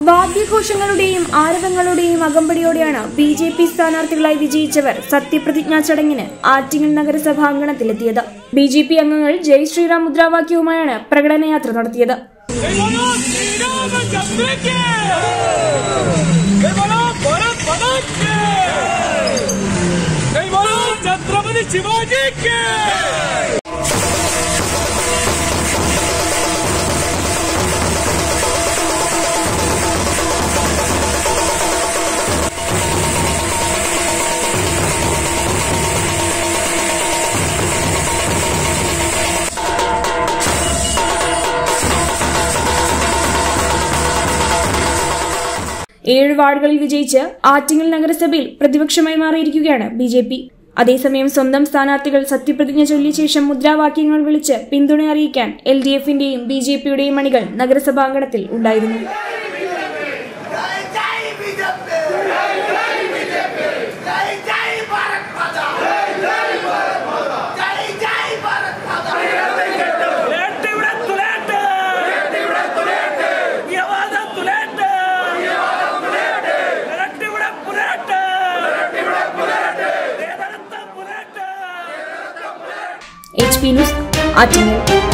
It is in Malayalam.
വാദ്യഘോഷങ്ങളുടെയും ആരവങ്ങളുടെയും അകമ്പടിയോടെയാണ് ബി.ജെ.പി. സ്ഥാനാർത്ഥികളായി വിജയിച്ചവർ സത്യപ്രതിജ്ഞാ ചടങ്ങിന് ആറ്റിങ്ങൽ നഗരസഭാങ്കണത്തിലെത്തിയത്. ബി.ജെ.പി. അംഗങ്ങൾ ജയ് ശ്രീറാം മുദ്രാവാക്യവുമായാണ് പ്രകടനയാത്ര നടത്തിയത്. ഏഴ് വാർഡുകളിൽ വിജയിച്ച് ആറ്റിങ്ങൽ നഗരസഭയിൽ പ്രതിപക്ഷമായി മാറിയിരിക്കുകയാണ് ബി.ജെ.പി. അതേസമയം സ്വന്തം സ്ഥാനാർത്ഥികൾ സത്യപ്രതിജ്ഞ ചൊല്ലിയ ശേഷം മുദ്രാവാക്യങ്ങൾ വിളിച്ച് പിന്തുണ അറിയിക്കാൻ എൽ.ഡി.എഫിന്റെയും ബി.ജെ.പിയുടെയും അണികൾ നഗരസഭാങ്കണത്തിൽ ഉണ്ടായിരുന്നു. HP News, Atingal.